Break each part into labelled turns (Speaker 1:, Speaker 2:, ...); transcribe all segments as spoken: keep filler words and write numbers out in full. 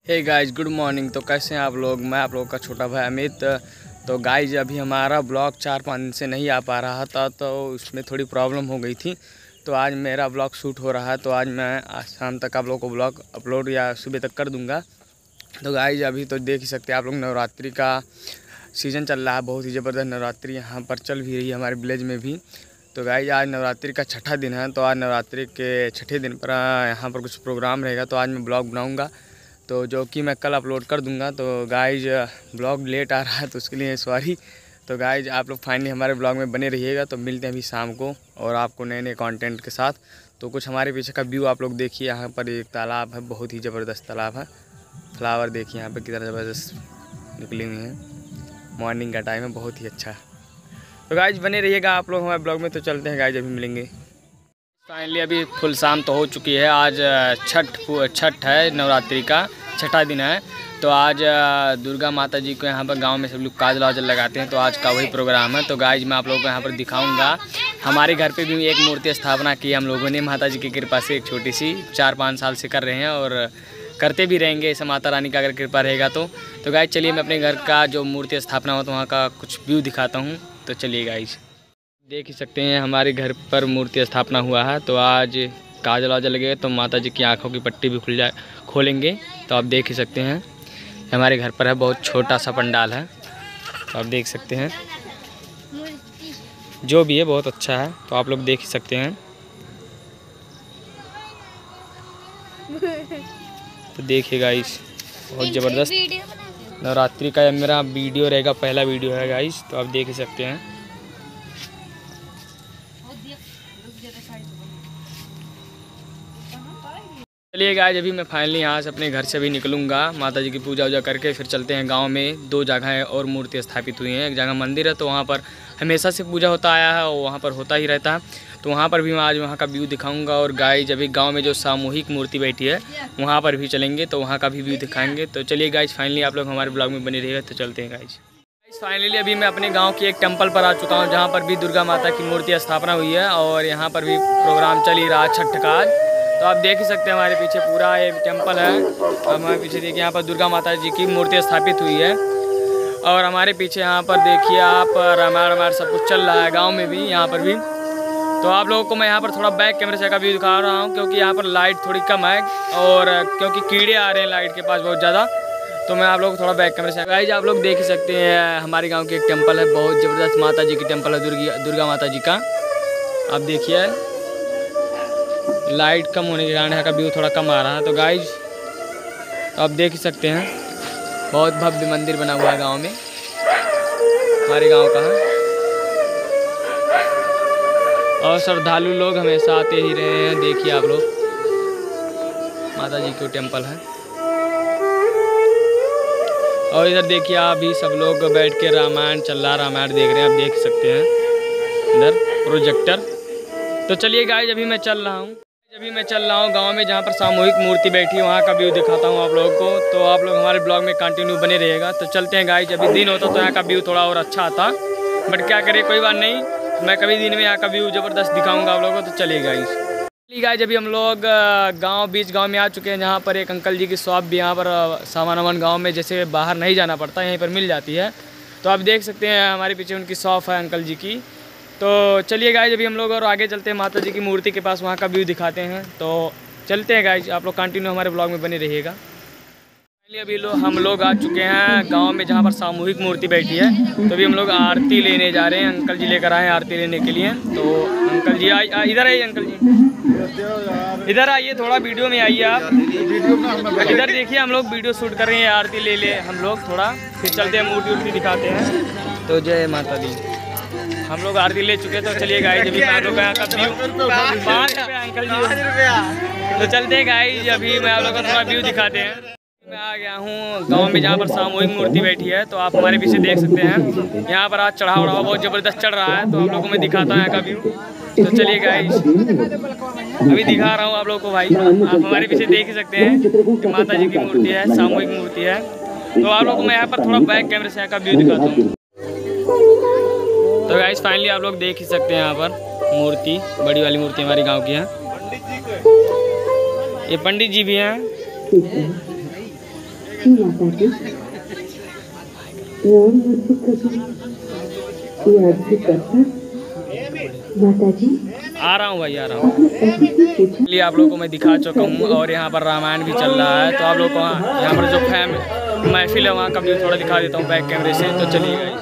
Speaker 1: Hey guys good morning. तो कैसे हैं आप लोग। मैं आप लोगों का छोटा भाई अमित। तो गाइज अभी हमारा ब्लॉग चार पाँच दिन से नहीं आ पा रहा था, तो उसमें थोड़ी प्रॉब्लम हो गई थी। तो आज मेरा ब्लॉग शूट हो रहा है, तो आज मैं आज शाम तक आप लोगों को ब्लॉग अपलोड या सुबह तक कर दूंगा। तो गाइज अभी तो देख ही सकते हैं आप लोग, नवरात्रि का सीज़न चल रहा है। बहुत ही ज़बरदस्त नवरात्रि यहाँ पर चल भी रही है हमारे विलेज में भी। तो गाइज आज नवरात्रि का छठा दिन है, तो आज नवरात्रि के छठे दिन पर यहाँ पर कुछ प्रोग्राम रहेगा, तो आज मैं ब्लॉग बनाऊँगा, तो जो कि मैं कल अपलोड कर दूंगा। तो गाइज ब्लॉग लेट आ रहा है तो उसके लिए सॉरी। तो गाइज आप लोग फाइनली हमारे ब्लॉग में बने रहिएगा। तो मिलते हैं अभी शाम को और आपको नए नए कंटेंट के साथ। तो कुछ हमारे पीछे का व्यू आप लोग देखिए। यहाँ पर एक तालाब है, बहुत ही ज़बरदस्त तालाब है। फ्लावर देखिए यहाँ पर कितना ज़बरदस्त निकली हुई हैं। मॉर्निंग का टाइम है, बहुत ही अच्छा। तो गाइज बने रहिएगा आप लोग हमारे ब्लॉग में। तो चलते हैं गाइज, अभी मिलेंगे। फाइनली अभी फुल शाम तो हो चुकी है। आज छठ छठ है, नवरात्रि का छठा दिन है। तो आज दुर्गा माता जी को यहाँ पर गांव में सब लोग काजल वाजल लगाते हैं, तो आज का वही प्रोग्राम है। तो गाइज मैं आप लोगों को यहाँ पर दिखाऊंगा। हमारे घर पे भी एक मूर्ति स्थापना की हम लोगों ने, माता जी की कृपा से, एक छोटी सी, चार पाँच साल से कर रहे हैं और करते भी रहेंगे, ऐसा माता रानी का अगर कृपा रहेगा तो। तो गाइज चलिए मैं अपने घर का जो मूर्ति स्थापना हो तो वहाँ का कुछ व्यू दिखाता हूँ। तो चलिए गाइज देख ही सकते हैं हमारे घर पर मूर्ति स्थापना हुआ है। तो आज काजल वाजल लगेगा तो माता जी की आंखों की पट्टी भी खुल जाए खोलेंगे। तो आप देख ही सकते हैं हमारे घर पर है, बहुत छोटा सा पंडाल है। तो आप देख सकते हैं जो भी है बहुत अच्छा है। तो आप लोग देख ही सकते हैं। तो देखिए गाइस बहुत ज़बरदस्त नवरात्रि का मेरा वीडियो रहेगा, पहला वीडियो है गाइस। तो आप देख ही सकते हैं। चलिए गाइस अभी मैं फाइनली यहाँ से अपने घर से भी निकलूँगा, माता जी की पूजा वूजा करके फिर चलते हैं गांव में। दो जगह और मूर्ति स्थापित हुई हैं। एक जगह मंदिर है, तो वहाँ पर हमेशा से पूजा होता आया है और वहाँ पर होता ही रहता है। तो वहाँ पर भी मैं आज वहाँ का व्यू दिखाऊंगा। और गाइस अभी गांव में जो सामूहिक मूर्ति बैठी है वहाँ पर भी चलेंगे, तो वहाँ का भी व्यू दिखाएंगे। तो चलिए गाइस फाइनली आप लोग हमारे ब्लॉग में बने रहिएगा। तो चलते हैं गाइस। फाइनली अभी मैं अपने गाँव के एक टेम्पल पर आ चुका हूँ, जहाँ पर भी दुर्गा माता की मूर्ति स्थापना हुई है और यहाँ पर भी प्रोग्राम चल ही रहा छठ का। तो आप देख ही सकते हैं हमारे पीछे पूरा ये टेम्पल है। हमारे पीछे देखिए यहाँ पर दुर्गा माता जी की मूर्ति स्थापित हुई है। और हमारे पीछे यहाँ पर देखिए आप रामायण रामायण सब कुछ चल रहा है गांव में भी, यहाँ पर भी। तो आप लोगों को मैं यहाँ पर थोड़ा बैक कैमरे से का व्यू दिखा रहा हूँ, क्योंकि यहाँ पर लाइट थोड़ी कम है और क्योंकि कीड़े आ रहे हैं लाइट के पास बहुत ज़्यादा। तो मैं आप लोग को थोड़ा बैक कैमरे से गाइस आप लोग देख ही सकते हैं हमारे गाँव की एक टेम्पल है, बहुत ज़बरदस्त माता जी की टेम्पल है, दुर्गा दुर्गा माता जी का। आप देखिए लाइट कम होने के कारण यहाँ का व्यू थोड़ा कम आ रहा है। तो गाइज तो आप देख ही सकते हैं बहुत भव्य मंदिर बना हुआ है गांव में, हमारे गांव का है। और श्रद्धालु लोग हमेशा आते ही रहे हैं। देखिए आप लोग माता जी की टेम्पल है। और इधर देखिए अभी सब लोग बैठ के रामायण चल रहा, रामायण देख रहे हैं, आप देख सकते हैं इधर प्रोजेक्टर। तो चलिए गाइज अभी मैं चल रहा हूँ अभी मैं चल रहा हूँ गांव में, जहाँ पर सामूहिक मूर्ति बैठी है, वहाँ का व्यू दिखाता हूँ आप लोगों को। तो आप लोग हमारे ब्लॉग में कंटिन्यू बने रहिएगा। तो चलते हैं गाइज। अभी दिन होता तो यहाँ का व्यू थोड़ा और अच्छा आता, बट क्या करें कोई बात नहीं, मैं कभी दिन में यहाँ का व्यू ज़बरदस्त दिखाऊँगा आप लोगों को। तो चलिए गाइज चलिए गाइज अभी हम लोग गाँव बीच गाँव में आ चुके हैं, जहाँ पर एक अंकल जी की शॉप भी यहाँ पर सामान वामान गाँव में जैसे बाहर नहीं जाना पड़ता, यहीं पर मिल जाती है। तो आप देख सकते हैं हमारे पीछे उनकी शॉप है अंकल जी की। तो चलिए गाइज अभी हम लोग और आगे चलते हैं माता जी की मूर्ति के पास, वहाँ का व्यू दिखाते हैं। तो चलते हैं गाइज, आप लोग कंटिन्यू हमारे ब्लॉग में बने रहिएगा। फाइनली अभी लोग हम लोग आ चुके हैं गांव में, जहाँ पर सामूहिक मूर्ति बैठी है। तो अभी हम लोग आरती लेने जा रहे हैं, अंकल जी लेकर आए हैं आरती लेने के लिए। तो अंकल जी आइए, इधर आइए अंकल जी, इधर आइए, थोड़ा वीडियो में आइए आप। इधर देखिए हम लोग वीडियो शूट कर रहे हैं, आरती ले ले हम लोग थोड़ा, फिर चलते हैं मूर्ति वूर्ति दिखाते हैं। तो जय माता दी, हम लोग आरती ले चुके। तो चलिए गाइज अभी मैं लोग पाँच रुपये अंकल जी। तो चलते हैं गाइज अभी मैं आप लोग को थोड़ा व्यू दिखाते हैं। मैं आ गया हूँ गांव में, जहाँ पर सामूहिक मूर्ति बैठी है। तो आप हमारे पीछे देख सकते हैं यहाँ पर आज चढ़ावा उड़ावा बहुत ज़बरदस्त चढ़ रहा है। तो आप लोगों को मैं दिखाता हूँ यहाँ का व्यू। तो चलिए गाइज अभी दिखा रहा हूँ आप लोगों को भाई, आप हमारे पीछे देख ही सकते हैं कि माता जी की मूर्ति है, सामूहिक मूर्ति है। तो आप लोगों को मैं यहाँ पर थोड़ा बैक कैमरे से यहाँ का व्यू दिखाता हूँ। तो गाइस फाइनली आप लोग देख ही सकते हैं यहाँ पर मूर्ति, बड़ी वाली मूर्ति हमारी गांव की है। ये पंडित जी भी हैं।
Speaker 2: माता जी, राम अद्भुत कथा, ये अद्भुत कथा माता जी।
Speaker 1: आ रहा हूँ भाई, आ रहा हूँ। चलिए आप लोगों को मैं दिखा चुका हूँ और यहाँ पर रामायण भी चल रहा है, तो आप लोग को यहाँ पर जो फैम महफिल है वहाँ का भी थोड़ा दिखा देता हूँ बैक कैमरे से। तो चलिए गाइस,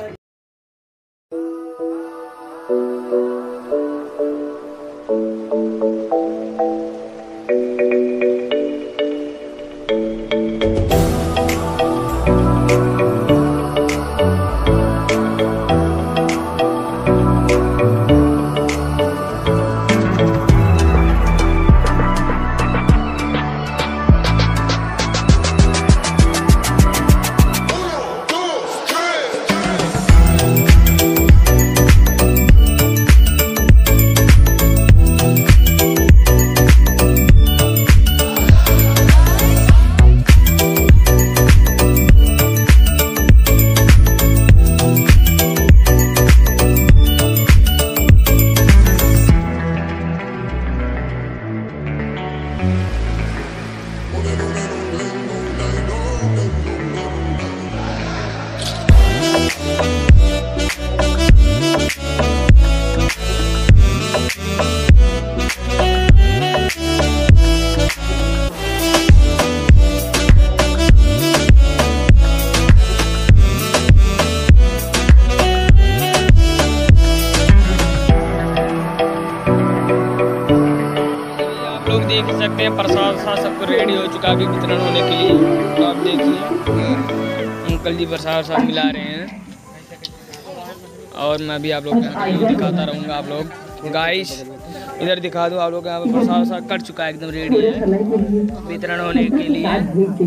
Speaker 1: देख सकते हैं प्रसाद सा सब कुछ रेडी हो चुका है अभी वितरण होने के लिए। तो आप देखिए अंकल जी प्रसाद साथ मिला रहे हैं और मैं भी आप लोग को दिखाता रहूँगा। आप लोग गाइस इधर दिखा दूँ, आप लोग यहाँ पर प्रसाद सा कट चुका है, एकदम रेडी है वितरण होने के लिए।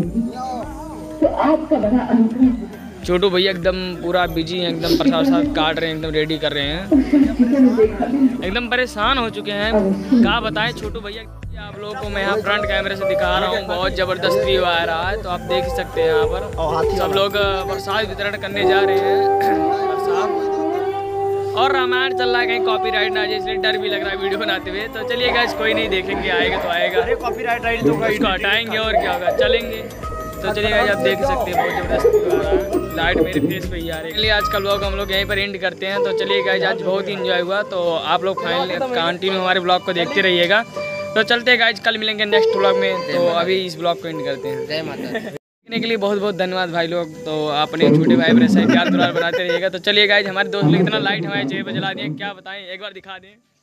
Speaker 1: छोटू भैया एकदम पूरा बिजी हैं, एकदम प्रसाद साथ काट रहे हैं, एकदम रेडी कर रहे हैं, एकदम परेशान हो चुके हैं। क्या बताएं छोटू भैया, आप लोगों को मैं यहाँ फ्रंट कैमरे से दिखा रहा हूँ, बहुत ज़बरदस्त व्यू आ रहा है। तो आप देख सकते हैं यहाँ पर सब लोग प्रसाद वितरण करने जा रहे हैं प्रसाद, और रामायण चल रहा है, कहीं कॉपीराइट ना आ जाए इसलिए डर भी लग रहा है वीडियो बनाते हुए। तो चलिए गाइस कोई नहीं, देखेंगे आएगा तो आएगा, अरे कॉपीराइट राइट तो इसको हटाएंगे और क्या होगा, चलेंगे। तो चलिए गाइस आप देख सकते हैं बहुत ज़बरदस्त व्यू आ रहा है, लाइट मेरे फेस पे ही आ रही है। चलिए आज का ब्लॉग हम लोग यहीं पर एंड करते हैं। तो चलिए गाइस आज बहुत ही इंजॉय हुआ, तो आप लोग फाइनली कंटिन्यू हमारे ब्लॉग को देखते रहिएगा। तो चलते हैं गाइज, कल मिलेंगे नेक्स्ट ब्लॉग में। तो अभी इस ब्लॉग को एंड करते हैं। जय माता। देखने के लिए बहुत बहुत धन्यवाद भाई लोग। तो अपने छोटे भाई बड़े सही प्यार दुलार बनाते रहिएगा। तो चलिए गाइज, हमारे दोस्त लोग इतना लाइट हमारे चेहरे पर जला दिए, क्या बताएं, एक बार दिखा दें।